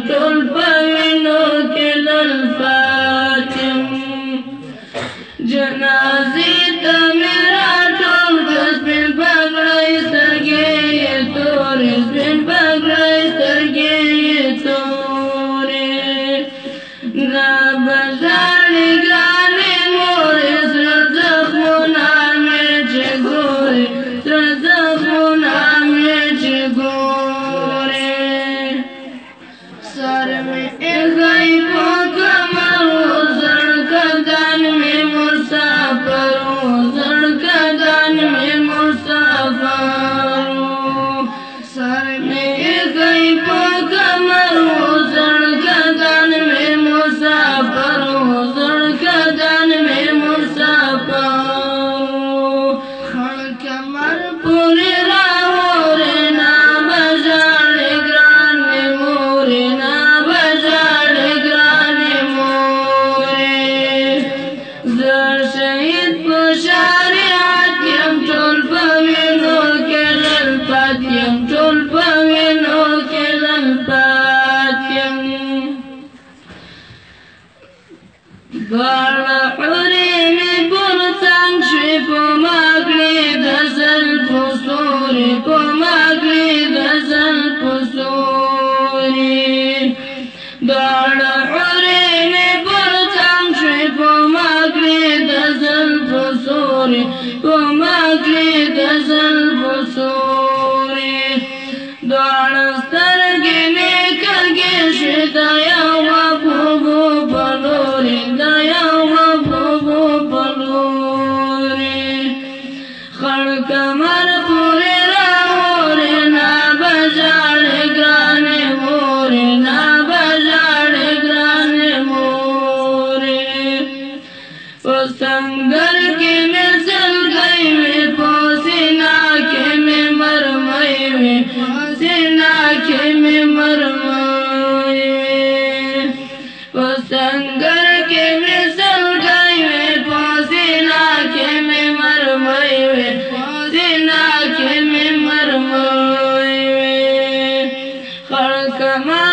ټول په وینو کې للفاتم جنازې ته مې راټول کړه سپین پګړۍ سترګې یې تورې سپین پګړۍ سترګې یې تورې دا به ژاړي ګرانې مورې زړه زخمونه مې چې ګورې زړه زخمونه مې چې ګورې سر مې ایښی په کمر و زړکدن مې مسافر و زړکدن مې مسافر و سر مې ایښی په کمر و زړکدن مې مسافر و زړکدن مې مسافر و خړ کمر پورې راوړې نه به ژاړې ګرانې مورې نه به ژاړې ګرانې مورې زه شهید په شریعت یم ټول په وینو کې للپات یم ټول په وینو کې للپات یم دواړه حورې مې پر څنګ شوې په ما کړې د زلفو ستورې په ما کړې د زلفو ستورې دواړه حورې مې پر څنګ شوې په ما کړې د زلفو ستورې په ما کړې د زلفو ستورې دواړه سترګې مې کږې شوې د یو محبوبو په لورې د یو محبوبو په لورې خړ کمر پورې راوړې نه به ژاړې ګرانې مورې نه به ژاړې ګرانې مورې په سنګر کې مې سلګۍ وې په سینا کې مې مرمۍ وې په سینا کې مې مرمۍ وې په سنګر کې مې سلګۍ وې په سینا کې مې مرمۍ وې په سینا کې مې مرمۍ وې خړ کمر